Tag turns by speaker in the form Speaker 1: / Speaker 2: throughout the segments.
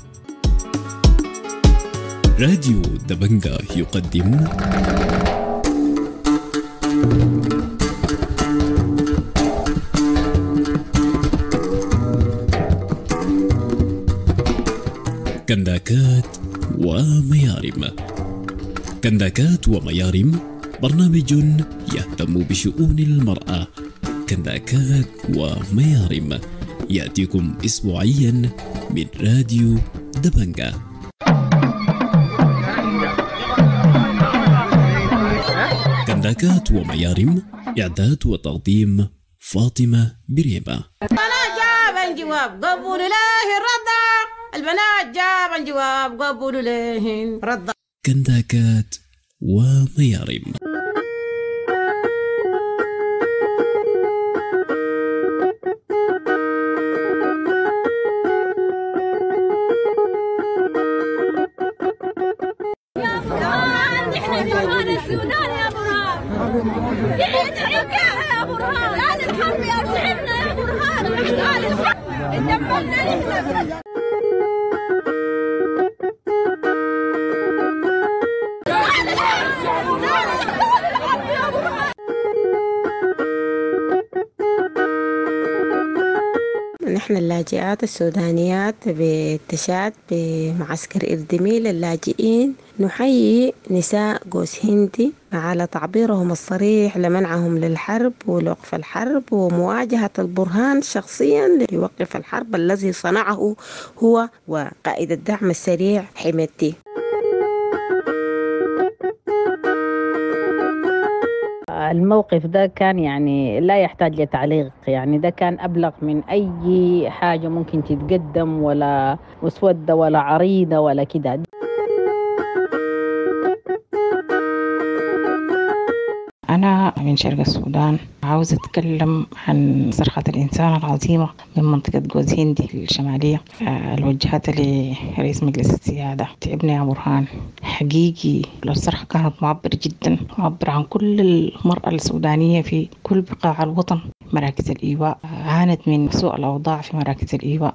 Speaker 1: راديو دبنجة يقدم كنداكات وميارم. كنداكات وميارم برنامج يهتم بشؤون المرأة. كنداكات وميارم يأتيكم أسبوعيا من راديو دبنجة. كنداكات وميارم، إعداد وتقديم فاطمة بريمة.
Speaker 2: البنات جاب جواب قبول له الرضا، البنات جاب جواب قبول له الرضا.
Speaker 1: كنداكات وميارم.
Speaker 3: يا برهان احنا جوان السودان يا برهان، يعيد عكاها يا برهان، آل الحرب يا شعبنا يا برهان، آل الحرب اتدمرنا نحن.
Speaker 4: نحن اللاجئات السودانيات بالتشاد بمعسكر إردميل للاجئين نحيي نساء جوز هندي على تعبيرهم الصريح لمنعهم للحرب ولوقف الحرب ومواجهة البرهان شخصيا ليوقف الحرب الذي صنعه هو وقائد الدعم السريع حميدتي.
Speaker 5: الموقف ده كان يعني لا يحتاج لتعليق، يعني ده كان أبلغ من أي حاجة ممكن تتقدم، ولا مسودة ولا عريضة ولا كده.
Speaker 6: أنا من شرق السودان، عاوزة أتكلم عن صرخة الإنسان العظيمة من منطقة جوز هندي الشمالية الوجهت لرئيس مجلس السيادة. تعبنا يا برهان حقيقي. الصرخة كانت معبرة جدا، معبرة عن كل المرأة السودانية في كل بقاع الوطن. مراكز الإيواء عانت من سوء الأوضاع في مراكز الإيواء.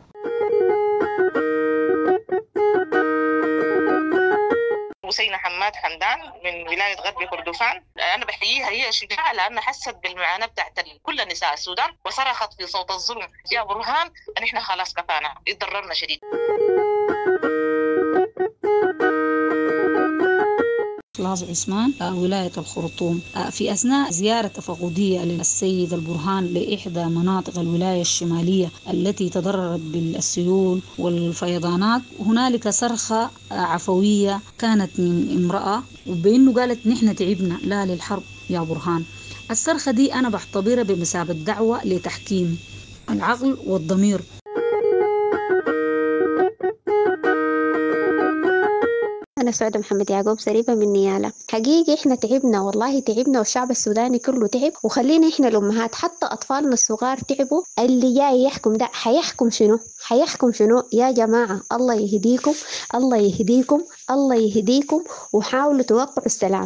Speaker 7: حسينة حماد حمدان من ولاية غرب كردفان. أنا بحييها، هي شجاعة لأن حست بالمعاناة بتاعت كل نساء السودان وصرخت في صوت الظلم يا برهان أن إحنا خلاص كفانا، اتضررنا شديد.
Speaker 8: لاز عثمان ولاية الخرطوم. في أثناء زيارة تفقدية للسيد البرهان لإحدى مناطق الولاية الشمالية التي تضررت بالسيول والفيضانات، هنالك صرخة عفوية كانت من امرأة وبأنه قالت نحن تعبنا لا للحرب يا برهان. الصرخة دي أنا بعتبرها بمثابة دعوة لتحكيم العقل والضمير.
Speaker 9: أنا سعودة محمد يعقوب سريبة من نيالة. حقيقي إحنا تعبنا، والله تعبنا، والشعب السوداني كله تعب، وخلينا إحنا الأمهات حتى أطفالنا الصغار تعبوا. اللي جاي يحكم ده حيحكم شنو؟ حيحكم شنو يا جماعة؟ الله يهديكم، الله يهديكم، الله يهديكم، وحاولوا توقعوا السلام.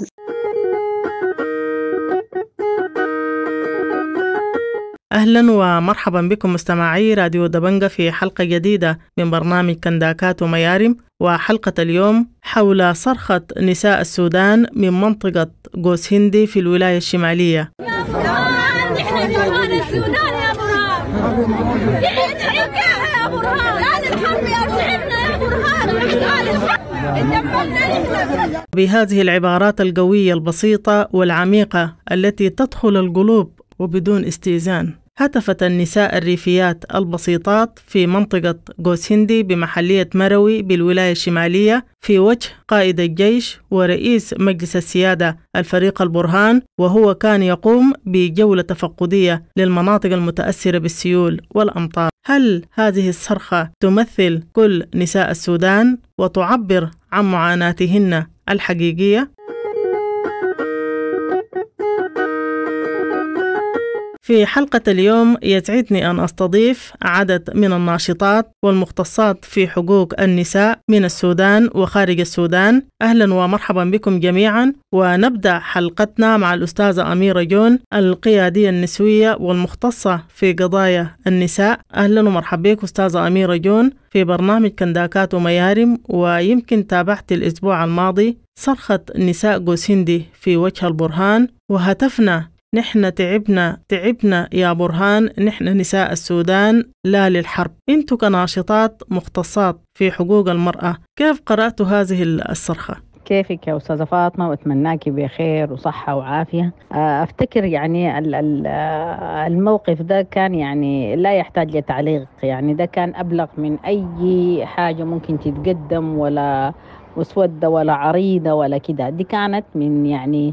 Speaker 10: أهلا ومرحبا بكم مستمعي راديو دبنجة في حلقة جديدة من برنامج كنداكات وميارم. وحلقة اليوم حول صرخة نساء السودان من منطقة جوز هندي في الولاية الشمالية.
Speaker 3: يا برهان نحن جوان السودان يا برهان، يعيد عكاها يا برهان، آل الحرب يا شعبنا يا برهان، آل الحرب اتدمرنا نحن.
Speaker 10: بهذه العبارات القوية البسيطة والعميقة التي تدخل القلوب وبدون استئذان، هتفت النساء الريفيات البسيطات في منطقة جوز هندي بمحلية مروي بالولاية الشمالية في وجه قائد الجيش ورئيس مجلس السيادة الفريق البرهان، وهو كان يقوم بجولة تفقدية للمناطق المتأثرة بالسيول والأمطار. هل هذه الصرخة تمثل كل نساء السودان وتعبر عن معاناتهن الحقيقية؟ في حلقة اليوم يسعدني أن أستضيف عدد من الناشطات والمختصات في حقوق النساء من السودان وخارج السودان. أهلا ومرحبا بكم جميعا، ونبدأ حلقتنا مع الأستاذة أميرة جون، القيادية النسوية والمختصة في قضايا النساء. أهلا ومرحبا بك أستاذة أميرة جون في برنامج كنداكات وميارم. ويمكن تابعت الأسبوع الماضي صرخة نساء جوسهندي في وجه البرهان، وهتفنا نحن تعبنا يا برهان، نحن نساء السودان لا للحرب. انتوا كناشطات مختصات في حقوق المرأة، كيف قرأتوا هذه الصرخة؟
Speaker 5: كيفك يا أستاذة فاطمة، وأتمناكي بخير وصحة وعافية. أفتكر يعني الموقف ده كان يعني لا يحتاج لتعليق، يعني ده كان أبلغ من أي حاجة ممكن تتقدم، ولا مسودة ولا عريضة ولا كده. دي كانت من يعني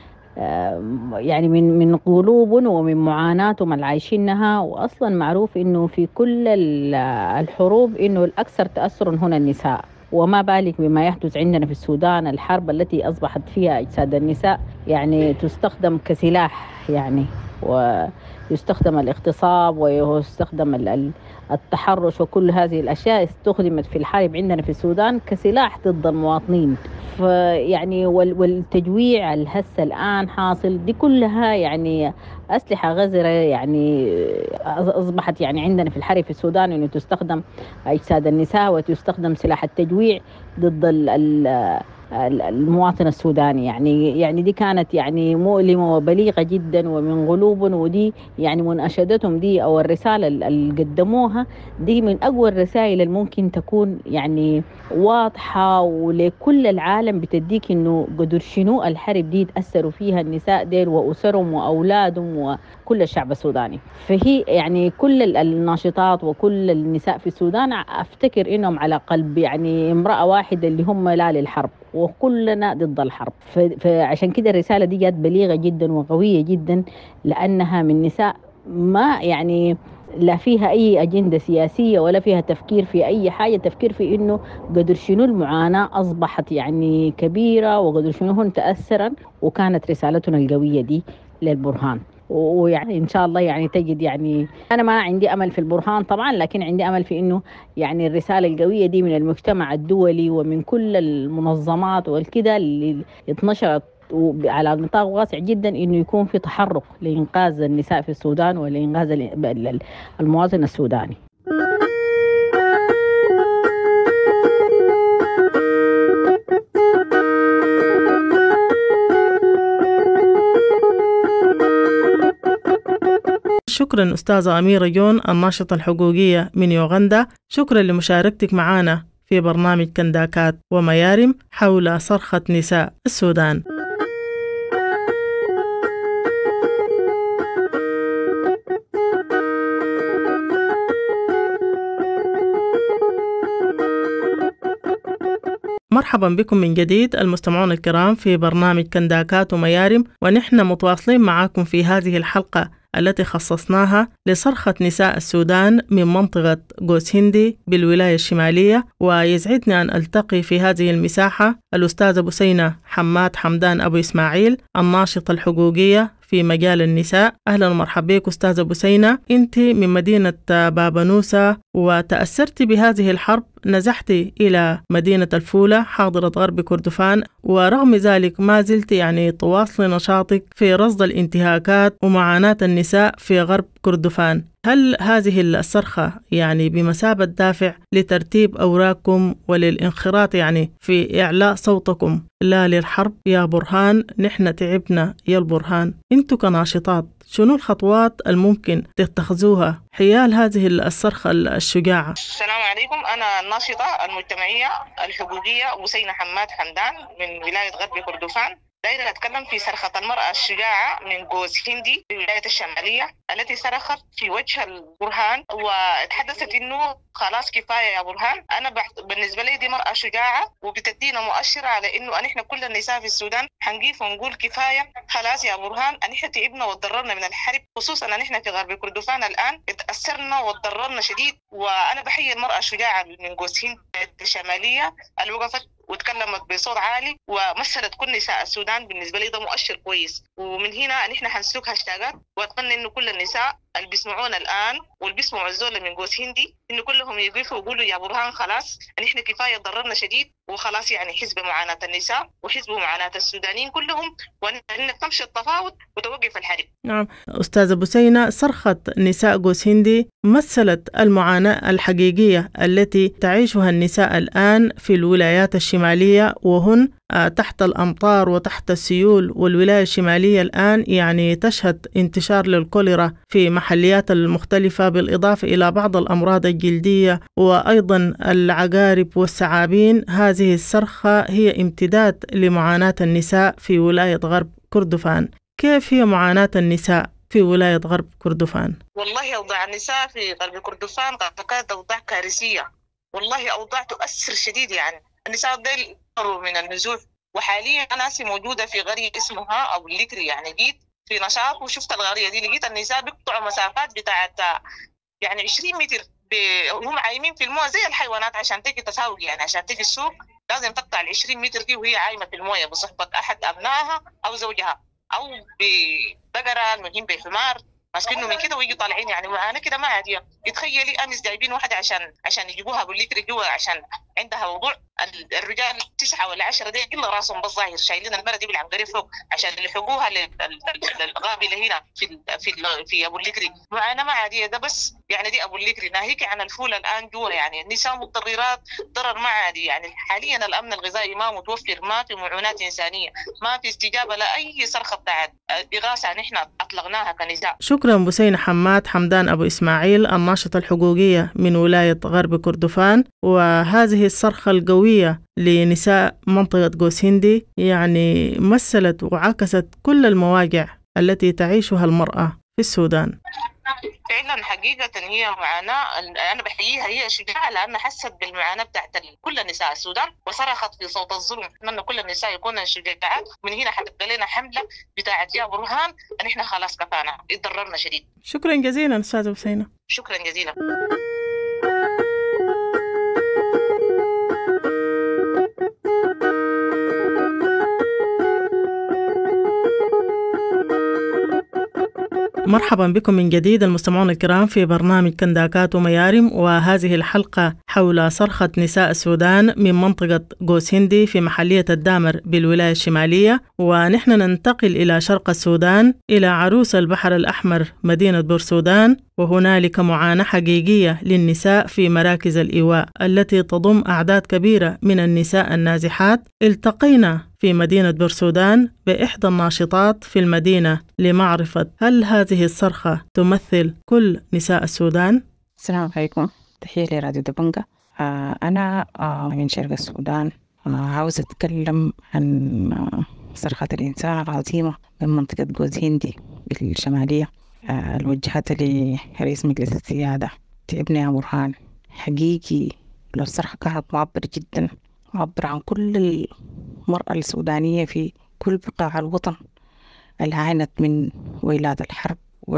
Speaker 5: من قلوب ومن معاناتهم اللي عايشينها. وأصلا معروف إنه في كل الحروب إنه الأكثر تأثر هنا النساء، وما بالك بما يحدث عندنا في السودان، الحرب التي أصبحت فيها أجساد النساء يعني تستخدم كسلاح، يعني ويستخدم الاغتصاب ويستخدم التحرش، وكل هذه الأشياء استخدمت في الحرب عندنا في السودان كسلاح ضد المواطنين. يعني والتجويع الهسه الآن حاصل، دي كلها يعني أسلحة غزرة يعني أصبحت يعني عندنا في الحرب في السودان، إنه تستخدم أجساد النساء وتستخدم سلاح التجويع ضد المواطن السوداني. يعني دي كانت يعني مؤلمة وبليغة جدا ومن قلوب، ودي يعني مناشدتهم دي أو الرسالة اللي قدموها دي من أقوى الرسائل اللي ممكن تكون يعني واضحة ولكل العالم، بتديك إنه قدر شنو الحرب دي تأثروا فيها النساء ديل وأسرهم وأولادهم وكل الشعب السوداني. فهي يعني كل الناشطات وكل النساء في السودان أفتكر إنهم على قلب يعني امرأة واحدة، اللي هم لا للحرب، وكلنا ضد الحرب. فعشان كده الرسالة دي جات بليغة جدا وقوية جدا، لأنها من نساء ما يعني لا فيها أي أجندة سياسية ولا فيها تفكير في أي حاجة، تفكير في إنه قدر شنو المعاناة أصبحت يعني كبيرة، وقدر شنو هن تأثرا. وكانت رسالتنا القوية دي للبرهان، ويعني إن شاء الله يعني تجد، يعني أنا ما عندي أمل في البرهان طبعا، لكن عندي أمل في إنه يعني الرسالة القوية دي من المجتمع الدولي ومن كل المنظمات والكده اللي اتنشرت على نطاق واسع جدا، إنه يكون في تحرك لإنقاذ النساء في السودان ولإنقاذ المواطن السوداني.
Speaker 10: شكرا أستاذة أميرة جون، الناشطة الحقوقية من يوغندا. شكرا لمشاركتك معنا في برنامج كنداكات وميارم حول صرخة نساء السودان. مرحبا بكم من جديد المستمعون الكرام في برنامج كنداكات وميارم، ونحن متواصلين معكم في هذه الحلقة التي خصصناها لصرخة نساء السودان من منطقة جوسهندي بالولاية الشمالية. ويسعدني أن ألتقي في هذه المساحة الأستاذة بسينة حماد حمدان أبو إسماعيل، الناشطة الحقوقية في مجال النساء. أهلا ومرحبا بك أستاذة بسينة، أنت من مدينة بابانوسا وتأثرت بهذه الحرب، نزحت إلى مدينة الفولة حاضرة غرب كردفان، ورغم ذلك ما زلت يعني تواصل نشاطك في رصد الانتهاكات ومعاناة النساء في غرب كردفان. هل هذه الصرخة يعني بمثابة دافع لترتيب أوراقكم وللانخراط يعني في إعلاء صوتكم لا للحرب يا برهان، نحن تعبنا يا البرهان؟ انتوا كناشطات شنو الخطوات الممكن تتخذوها حيال هذه الصرخة الشجاعة؟
Speaker 7: السلام عليكم، أنا الناشطة المجتمعية الحقوقية بسينة حماد حمدان من ولاية غرب كردفان. دايرة أتكلم في صرخة المرأة الشجاعة من جوسهندي في الولاية الشمالية التي صرخت في وجه البرهان وتحدثت إنه خلاص كفاية يا برهان. أنا بالنسبة لي دي مرأة شجاعة وبتدينا مؤشر على إنه نحن كل النساء في السودان حنقيف ونقول كفاية خلاص يا برهان، نحن تعبنا وتضررنا من الحرب، خصوصا نحن في غرب كردفان الآن اتأثرنا وتضررنا شديد. وأنا بحيي المرأة الشجاعة من جوسهندي الشمالية اللي وقفت وتكلمت بصوت عالي ومثلت كل نساء السودان. بالنسبة لي ده مؤشر كويس، ومن هنا نحن حنسلك هاشتاجات، وأتمنى إنه كل النساء اللي بيسمعونا الآن واللي بيسمعوا الزول من جوز هندي إنه كلهم يقفوا ويقولوا يا برهان خلاص نحن كفاية ضررنا شديد، وخلاص يعني حزب معاناة النساء وحزب معاناة السودانيين كلهم، وإنك تمشي التفاوض وتوقف الحرب.
Speaker 10: نعم أستاذة بسينة، صرخة نساء جوز هندي مثلت المعاناة الحقيقية التي تعيشها النساء الآن في الولايات الشمالية، وهن تحت الأمطار وتحت السيول، والولاية الشمالية الآن يعني تشهد انتشار للكوليرا في محليات المختلفة، بالإضافة إلى بعض الأمراض الجلدية وأيضا العقارب والثعابين. هذه الصرخة هي امتداد لمعاناة النساء في ولاية غرب كردفان. كيف هي معاناة النساء في ولاية غرب كردفان؟
Speaker 7: والله أوضاع النساء في غرب كردفان كانت أوضاع كارثية، والله أوضاع تؤثر شديد. يعني النساء ديل من النزوح، وحاليا أنا موجودة في قرية اسمها أبو الليكري، يعني جيت في نشاط وشفت القرية دي، لقيت النساء بيقطعوا مسافات بتاعت يعني 20 متر هم عايمين في المويه زي الحيوانات عشان تيجي تساوق، يعني عشان تيجي السوق لازم تقطع ال 20 متر دي وهي عايمة في المويه بصحبة أحد أبنائها أو زوجها أو ببقرة، المهم بحمار ماسكينه من كده ويجي طالعين. يعني معانا كده ما عادية. يتخيلي أمس جايبين واحدة عشان يجيبوها بالليكري جوا عشان عندها وضوع. الرجال 9 ولا 10 دقيقة إلا راسهم بالظاهر شايلين المرة دي بالعنقري فوق عشان يلحقوها للغابلة هنا في أبو الليكري. معانا ما عادية. ده بس يعني دي أبو الليكري، ناهيك عن الفول الآن جوا. يعني النساء مضطررات ضرر ما عادي. يعني حاليا الأمن الغذائي ما متوفر، ما في معونات إنسانية، ما في استجابة لأي صرخة بتاعت إغاثة نحن أطلقناها كنساء.
Speaker 10: شكرا بسينة حماد حمدان أبو إسماعيل، الناشطة الحقوقية من ولاية غرب كردفان. وهذه الصرخة القوية لنساء منطقة جوز هندي يعني مثلت وعكست كل المواجع التي تعيشها المرأة في السودان.
Speaker 7: فعلا حقيقة هي معاناة أنا بحييها، هي شجاعة لأنها حست بالمعاناة بتاعت كل نساء السودان وصرخت في صوت الظلم. أتمنى كل النساء يكونوا شجاعات. من هنا حتبقى لنا حملة بتاعت يا برهان أن إحنا خلاص كفانا، اتضررنا شديد.
Speaker 10: شكرا جزيلا أستاذة بسينة.
Speaker 7: شكرا جزيلا.
Speaker 10: مرحبا بكم من جديد المستمعون الكرام في برنامج كنداكات وميارم، وهذه الحلقة حول صرخة نساء السودان من منطقة جوز هندي في محلية الدامر بالولاية الشمالية. ونحن ننتقل إلى شرق السودان إلى عروس البحر الأحمر مدينة بورسودان، وهنالك معاناة حقيقية للنساء في مراكز الإيواء التي تضم أعداد كبيرة من النساء النازحات. التقينا في مدينة بورسودان بإحدى الناشطات في المدينة لمعرفة هل هذه الصرخة تمثل كل نساء السودان؟
Speaker 6: السلام عليكم، تحية لراديو دبنجة. أنا من شرق السودان. عاوزة أتكلم عن صرخة الإنسان العظيمة من منطقة جوز هندي بالشمالية، الوجهات لرئيس مجلس السيادة. تعبنا يا برهان حقيقي. لو الصرخة كانت معبرة جدا، معبرة عن كل المرأة السودانية في كل بقاع الوطن اللي عانت من ويلات الحرب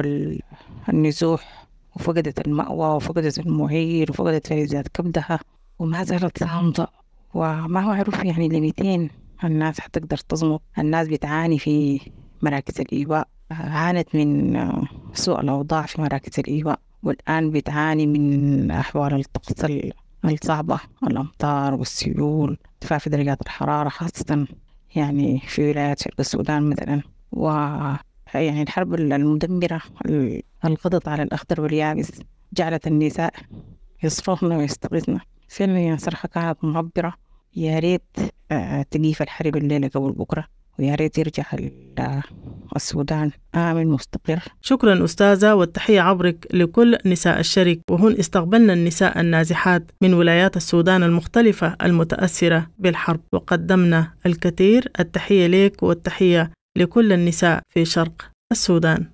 Speaker 6: والنزوح، وفقدت المأوى وفقدت المعير وفقدت فلذات كبدها وما زالت صامتة وما معروف يعني لميتين الناس حتقدر تصمت. الناس بتعاني في مراكز الإيواء، عانت من سوء الأوضاع في مراكز الإيواء، والآن بتعاني من أحوال الطقس الصعبة، الأمطار والسيول، ارتفاع في درجات الحرارة خاصة يعني في ولايات شرق السودان مثلا. ويعني الحرب المدمرة القضت على الأخضر واليابس جعلت النساء يصرخن ويستغيثن. فعلا صرخة كانت معبرة. يا ريت تقيف الحرب الليلة قبل بكرة، ويا ريت يرجع السودان آمن مستقر.
Speaker 10: شكرا أستاذة، والتحية عبرك لكل نساء الشرق، وهن استقبلنا النساء النازحات من ولايات السودان المختلفة المتأثرة بالحرب، وقدمنا الكثير. التحية لك والتحية لكل النساء في شرق السودان.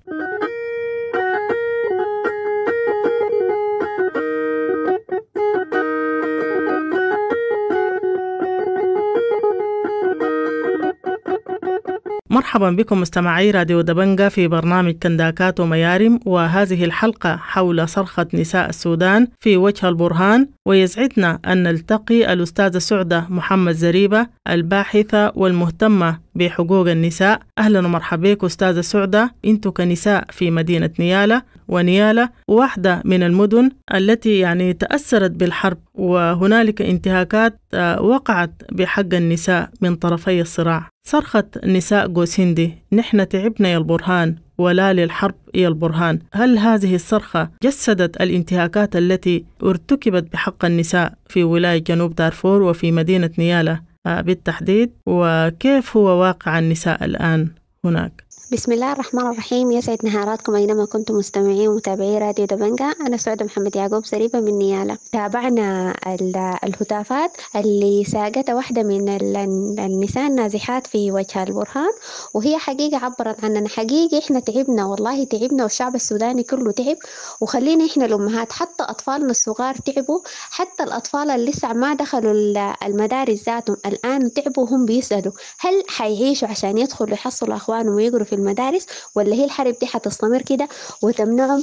Speaker 10: مرحبا بكم مستمعي راديو دبنجة في برنامج كنداكات وميارم، وهذه الحلقة حول صرخة نساء السودان في وجه البرهان. ويسعدنا أن نلتقي الأستاذة سعدة محمد زريبة الباحثة والمهتمة بحقوق النساء. أهلا ومرحبا بك أستاذة سعدة. أنتم كنساء في مدينة نيالة، ونيالة واحدة من المدن التي يعني تأثرت بالحرب، وهنالك انتهاكات وقعت بحق النساء من طرفي الصراع. صرخة نساء جوسهندي نحن تعبنا يا البرهان ولا للحرب يا البرهان. هل هذه الصرخة جسدت الانتهاكات التي ارتكبت بحق النساء في ولاية جنوب دارفور وفي مدينة نيالة بالتحديد، وكيف هو واقع النساء الآن هناك؟
Speaker 9: بسم الله الرحمن الرحيم. يسعد نهاراتكم أينما كنتم مستمعين ومتابعي راديو دبنجة. أنا سعدة محمد يعقوب زريبة من نيالة. تابعنا الهتافات اللي ساقتها واحدة من النساء النازحات في وجه البرهان، وهي حقيقة عبرت عننا. حقيقة إحنا تعبنا، والله تعبنا، والشعب السوداني كله تعب. وخلينا إحنا الأمهات، حتى أطفالنا الصغار تعبوا، حتى الأطفال اللي لسه ما دخلوا المدارس ذاتهم الآن تعبوا. هم بيسألوا هل حيعيشوا عشان يدخلوا يحصلوا أخوانهم ويقروا في المدارس، ولا هي الحرب دي حتستمر كده وتمنعهم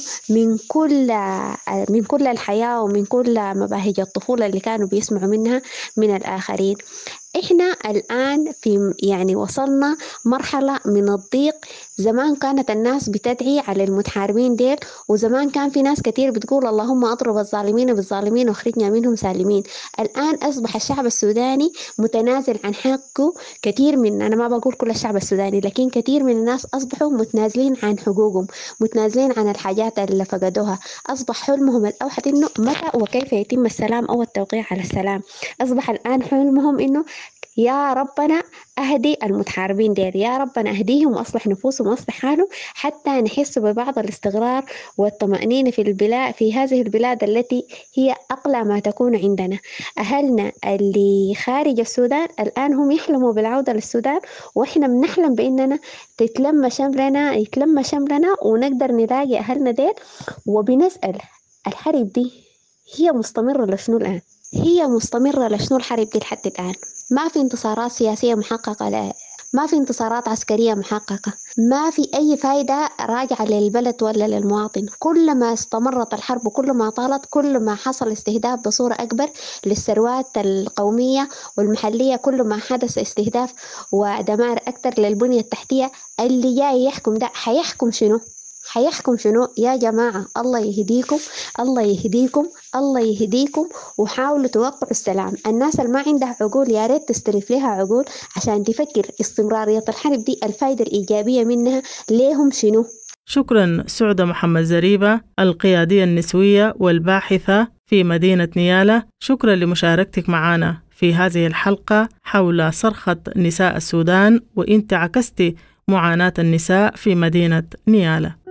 Speaker 9: من كل الحياة ومن كل مباهج الطفولة اللي كانوا بيسمعوا منها من الآخرين. إحنا الآن في وصلنا مرحلة من الضيق. زمان كانت الناس بتدعي على المتحاربين ديل، وزمان كان في ناس كتير بتقول اللهم أضرب الظالمين بالظالمين واخرجنا منهم سالمين. الآن أصبح الشعب السوداني متنازل عن حقه. كتير من، أنا ما بقول كل الشعب السوداني، لكن كتير من الناس أصبحوا متنازلين عن حقوقهم، متنازلين عن الحاجات اللي فقدوها. أصبح حلمهم الأوحد إنه متى وكيف يتم السلام أو التوقيع على السلام. أصبح الآن حلمهم إنه يا ربنا أهدي المتحاربين دير، يا ربنا أهديهم وأصلح نفوسهم وأصلح حالهم، حتى نحس ببعض الاستقرار والطمأنينة في هذه البلاد التي هي أقلى ما تكون عندنا. أهلنا اللي خارج السودان الآن هم يحلموا بالعودة للسودان، وإحنا بنحلم بأننا يتلم شملنا ونقدر نلاقي أهلنا دير. وبنسأل الحرب دي هي مستمرة لشنو الآن؟ هي مستمرة لشنو الحرب دي لحد الآن؟ ما في انتصارات سياسية محققة، لا، ما في انتصارات عسكرية محققة، ما في أي فايدة راجعة للبلد ولا للمواطن. كل ما استمرت الحرب وكل ما طالت، كل ما حصل استهداف بصورة أكبر للثروات القومية والمحلية، كل ما حدث استهداف ودمار أكثر للبنية التحتية. اللي جاي يحكم ده حيحكم شنو يا جماعة؟ الله يهديكم، الله يهديكم، الله يهديكم، وحاولوا توقعوا السلام. الناس اللي ما عندها عقول يا ريت تستلف لها عقول عشان تفكر استمرارية الحرب دي الفايدة الإيجابية منها ليهم شنو.
Speaker 10: شكرا سعدة محمد زريبة القيادية النسوية والباحثة في مدينة نيالة. شكرا لمشاركتك معنا في هذه الحلقة حول صرخة نساء السودان، وإنت عكستي معاناة النساء في مدينة نيالة.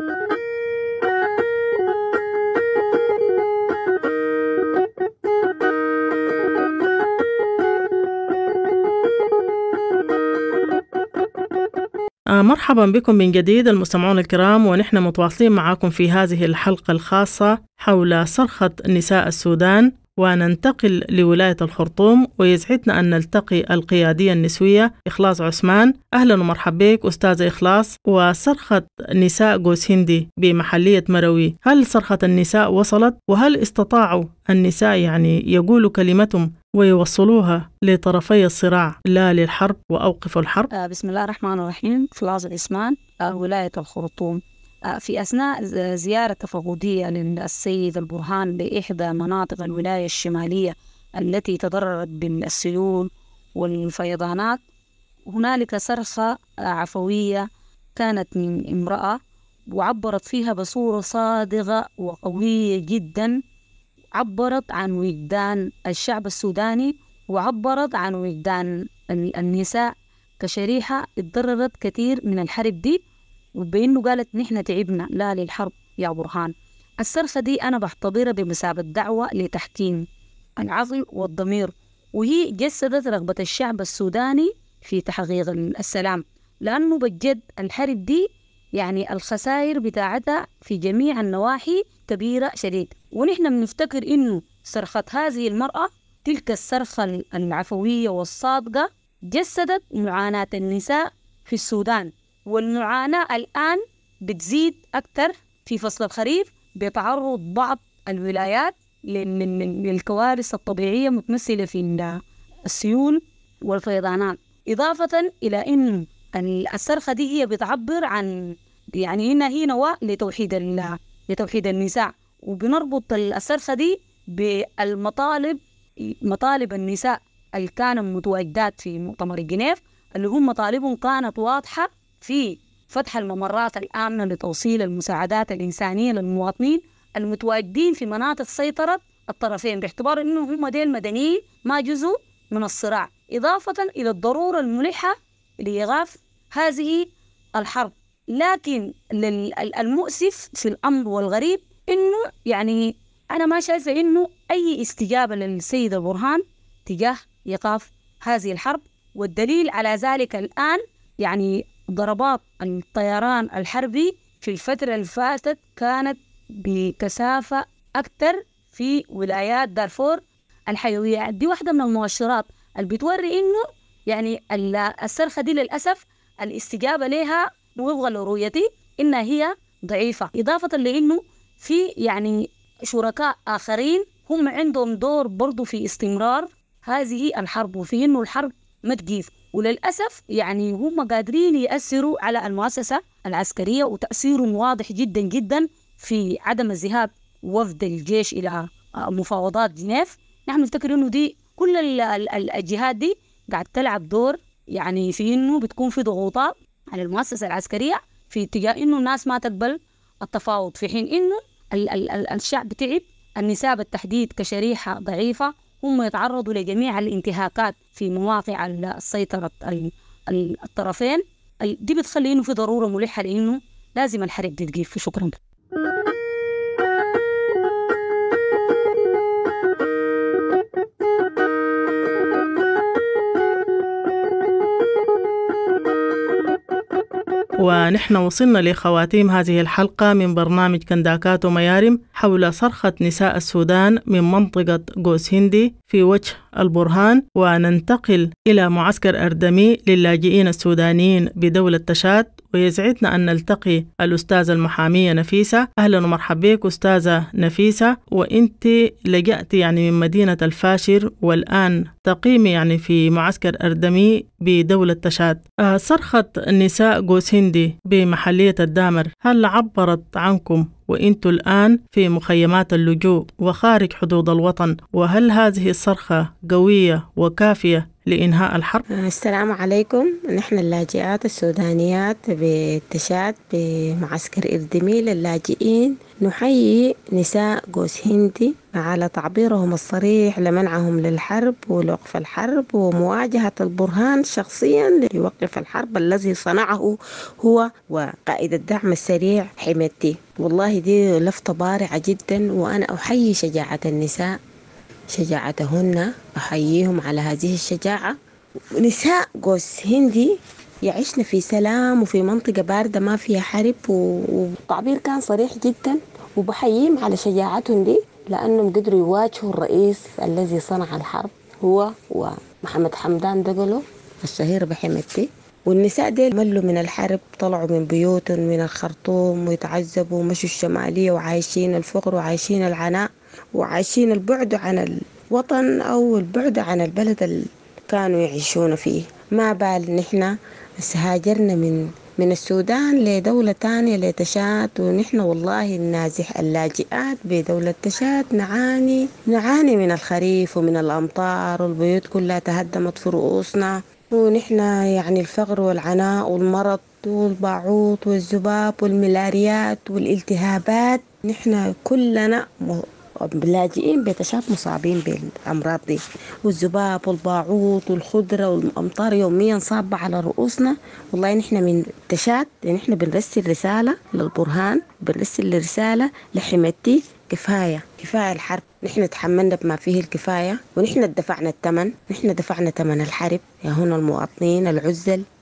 Speaker 10: مرحبا بكم من جديد المستمعون الكرام، ونحن متواصلين معكم في هذه الحلقة الخاصة حول صرخة نساء السودان. وننتقل لولاية الخرطوم، ويسعدنا أن نلتقي القيادية النسوية إخلاص عثمان. أهلا ومرحبا بك أستاذة إخلاص. وصرخة نساء جوسهندي بمحلية مروي، هل صرخة النساء وصلت؟ وهل استطاعوا النساء يقولوا كلمتهم ويوصلوها لطرفي الصراع لا للحرب وأوقفوا الحرب؟
Speaker 8: بسم الله الرحمن الرحيم. إخلاص عثمان، ولاية الخرطوم. في أثناء زيارة تفقدية للسيد البرهان لإحدى مناطق الولاية الشمالية التي تضررت بالسيول والفيضانات، هنالك صرخة عفوية كانت من امرأة، وعبرت فيها بصورة صادقة وقوية جدا. عبرت عن وجدان الشعب السوداني، وعبرت عن وجدان النساء كشريحة اتضررت كثير من الحرب دي، وبأنه قالت نحن تعبنا لا للحرب يا برهان. الصرخة دي أنا بعتبرها بمثابة دعوة لتحكيم العقل والضمير، وهي جسدت رغبة الشعب السوداني في تحقيق السلام، لأنه بجد الحرب دي الخسائر بتاعتها في جميع النواحي كبيرة شديد. ونحن بنفتكر إنه صرخة هذه المرأة، تلك الصرخة العفوية والصادقة، جسدت معاناة النساء في السودان، والمعاناة الآن بتزيد أكثر في فصل الخريف بتعرض بعض الولايات للكوارث الطبيعية متمثلة في السيول والفيضانات، إضافة إلى أن الصرخة دي هي بتعبر عن يعني إنها هي نواة لتوحيد النساء، وبنربط الصرخة دي بالمطالب مطالب النساء اللي كانوا متواجدات في مؤتمر جنيف، اللي هم مطالبهم كانت واضحة في فتح الممرات الآمنة لتوصيل المساعدات الإنسانية للمواطنين المتواجدين في مناطق سيطرة الطرفين، باعتبار أنه هم ديل مدنيين ما جزء من الصراع، إضافة إلى الضرورة الملحة لإيقاف هذه الحرب. لكن المؤسف في الأمر والغريب إنه يعني أنا ما شايفة إنه أي استجابة للسيد البرهان تجاه إيقاف هذه الحرب، والدليل على ذلك الآن يعني ضربات الطيران الحربي في الفترة اللي فاتت كانت بكثافة أكثر في ولايات دارفور الحيوية. دي واحدة من المؤشرات اللي بتوري إنه يعني الصرخة دي للأسف الاستجابة لها وفقا لرؤيتي إنها هي ضعيفة، إضافة لأنه في يعني شركاء آخرين هم عندهم دور برضو في استمرار هذه الحرب، وفي إنه الحرب ما تجيف، وللأسف يعني هم قادرين يأثروا على المؤسسة العسكرية، وتأثيرهم واضح جدا جدا في عدم الذهاب وفد الجيش إلى مفاوضات جنيف. نحن نفتكر إنه دي كل الجهات دي قاعد تلعب دور يعني في إنه بتكون في ضغوطات على المؤسسة العسكرية في اتجاه إنه الناس ما تقبل التفاوض، في حين إنه الشعب تعب، النساء بالتحديد كشريحة ضعيفة هم يتعرضوا لجميع الانتهاكات في مواقع السيطرة الطرفين. دي بتخلي إنه في ضرورة ملحة لإنه لازم الحرب دي تجيف. شكرا.
Speaker 10: ونحن وصلنا لخواتيم هذه الحلقة من برنامج كنداكات وميارم حول صرخة نساء السودان من منطقة قوس هندي في وجه البرهان، وننتقل إلى معسكر أردمي للاجئين السودانيين بدولة تشاد. ويسعدنا أن نلتقي الأستاذة المحامية نفيسة. أهلا ومرحبا بك أستاذة نفيسة، وإنت لجأت يعني من مدينة الفاشر والآن تقيمي يعني في معسكر أردمي بدولة تشاد. صرخة النساء قوس هندي بمحلية الدامر هل عبرت عنكم وإنتوا الآن في مخيمات اللجوء وخارج حدود الوطن؟ وهل هذه الصرخة قوية وكافية لإنهاء الحرب؟
Speaker 4: السلام عليكم. نحن اللاجئات السودانيات بتشاد بمعسكر إردمي للاجئين نحيي نساء قوس هندي على تعبيرهم الصريح لمنعهم للحرب ولوقف الحرب ومواجهة البرهان شخصيا ليوقف الحرب الذي صنعه هو وقائد الدعم السريع حميدتي. والله دي لفتة بارعة جدا، وأنا أحيي شجاعة النساء، شجاعتهن أحييهم على هذه الشجاعة. نساء قوس هندي يعيشن في سلام وفي منطقة باردة ما فيها حرب، والتعبير كان صريح جدا، وبحييهم على شجاعتهم دي لأنهم قدروا يواجهوا الرئيس الذي صنع الحرب هو ومحمد حمدان دقلو الشهير بحميدتي. والنساء دي ملوا من الحرب، طلعوا من بيوتهم من الخرطوم ويتعذبوا ومشوا الشمالية وعايشين الفقر وعايشين العناء وعايشين البعد عن الوطن أو البعد عن البلد اللي كانوا يعيشون فيه. ما بال نحن هاجرنا من السودان لدولة تانية لتشاد، ونحن والله النازح اللاجئات بدولة تشاد نعاني من الخريف ومن الأمطار، والبيوت كلها تهدمت في رؤوسنا، ونحن يعني الفقر والعناء والمرض والباعوض والذباب والملاريات والالتهابات، نحن كلنا لاجئين بتشاد مصابين بالأمراض دي، والذباب والباعوض والخضرة والأمطار يوميا صابة على رؤوسنا. والله نحن من تشاد نحن بنرسل رسالة للبرهان، بنرسل رسالة لحميدتي، كفاية الحرب، نحن تحملنا بما فيه الكفاية، ونحن دفعنا الثمن، نحن دفعنا ثمن الحرب يا هنا المواطنين العزل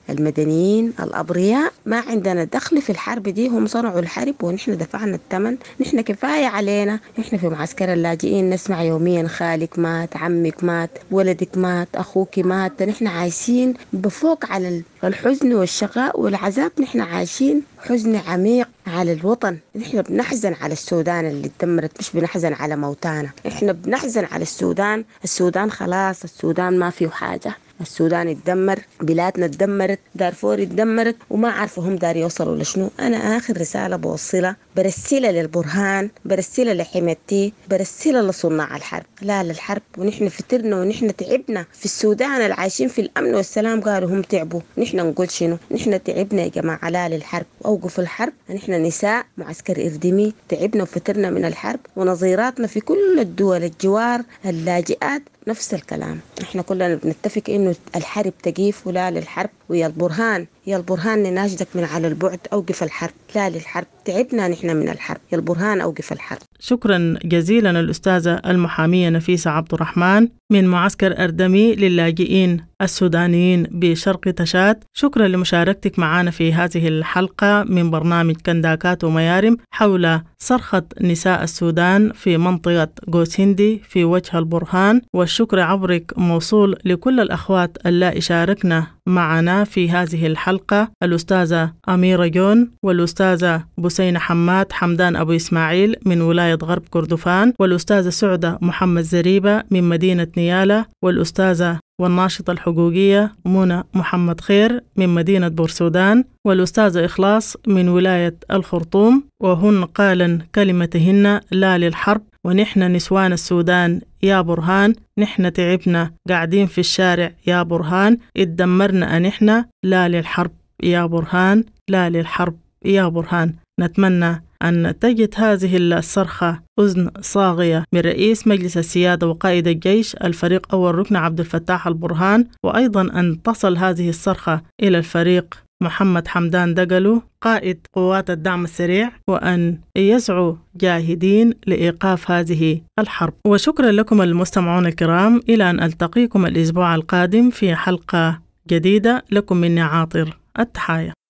Speaker 4: المدنيين الأبرياء ما عندنا دخل في الحرب دي، هم صنعوا الحرب ونحن دفعنا الثمن. نحن كفاية علينا نحن في معسكر اللاجئين نسمع يوميا خالك مات، عمك مات، ولدك مات، أخوك مات. نحن عايشين بفوق على الحزن والشقاء والعذاب، نحن عايشين حزن عميق على الوطن. نحن بنحزن على السودان اللي اتدمرت، مش بنحزن على موتانا. نحن بنحزن على السودان خلاص، السودان ما فيه حاجة، السودان اتدمر، بلادنا اتدمرت، دارفور اتدمرت، وما عارفة هم دار يوصلوا لشنو. أنا آخر رسالة بوصلها برسلها للبرهان، برسلها لحميتي، برسلها لصناع الحرب، لا للحرب. ونحن فترنا ونحن تعبنا في السودان العايشين في الأمن والسلام قالوا هم تعبوا، نحن نقول شنو؟ نحن تعبنا يا جماعة، لا للحرب، أوقفوا الحرب. نحن نساء معسكر إردمي تعبنا وفترنا من الحرب، ونظيراتنا في كل الدول الجوار اللاجئات نفس الكلام. احنا كلنا بنتفق انه الحرب تقيف ولا للحرب. ويا البرهان نناشدك من على البعد، اوقف الحرب، لا للحرب، تعبنا نحن من الحرب، يا البرهان اوقف الحرب.
Speaker 10: شكرا جزيلا الأستاذة المحامية نفيسة عبد الرحمن من معسكر أردمي للاجئين السودانيين بشرق تشاد. شكرا لمشاركتك معنا في هذه الحلقة من برنامج كنداكات وميارم حول صرخة نساء السودان في منطقة قوس هندي في وجه البرهان. والشكر عبرك موصول لكل الأخوات اللائي شاركنا معنا في هذه الحلقة، الأستاذة أميرة جون، والأستاذة بسينة حمدان أبو إسماعيل من ولاية غرب كردفان، والأستاذة سعدة محمد زريبة من مدينة نيالة، والأستاذة والناشطة الحقوقية منى محمد خير من مدينة بورسودان، والأستاذة إخلاص من ولاية الخرطوم. وهن قالن كلمتهن لا للحرب، ونحن نسوان السودان يا برهان، نحن تعبنا قاعدين في الشارع يا برهان، اتدمرنا نحن، لا للحرب يا برهان، لا للحرب يا برهان. نتمنى أن تجد هذه الصرخة أذن صاغية من رئيس مجلس السيادة وقائد الجيش الفريق أول ركن عبد الفتاح البرهان، وأيضا أن تصل هذه الصرخة إلى الفريق محمد حمدان دقلو قائد قوات الدعم السريع، وأن يسعوا جاهدين لإيقاف هذه الحرب. وشكرا لكم المستمعون الكرام، إلى أن ألتقيكم الأسبوع القادم في حلقة جديدة. لكم مني عاطر التحايا.